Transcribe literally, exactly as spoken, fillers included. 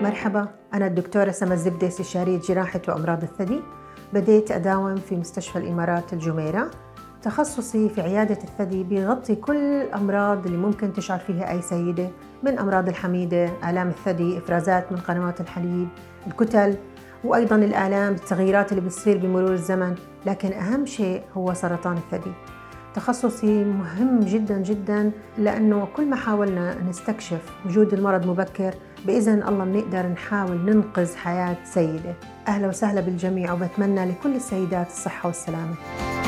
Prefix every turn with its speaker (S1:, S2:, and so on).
S1: مرحبا، أنا الدكتورة سما الزبدة، استشارية جراحة وأمراض الثدي. بديت أداوم في مستشفى الإمارات الجميرة. تخصصي في عيادة الثدي بيغطي كل الأمراض اللي ممكن تشعر فيها أي سيدة، من أمراض الحميدة، آلام الثدي، إفرازات من قنوات الحليب، الكتل، وأيضاً الآلام، التغييرات اللي بتصير بمرور الزمن. لكن أهم شيء هو سرطان الثدي. تخصصي مهم جداً جداً، لأنه كل ما حاولنا نستكشف وجود المرض مبكر بإذن الله بنقدر نحاول ننقذ حياة سيدة. أهلا وسهلا بالجميع، وبتمنى لكل السيدات الصحة والسلامة.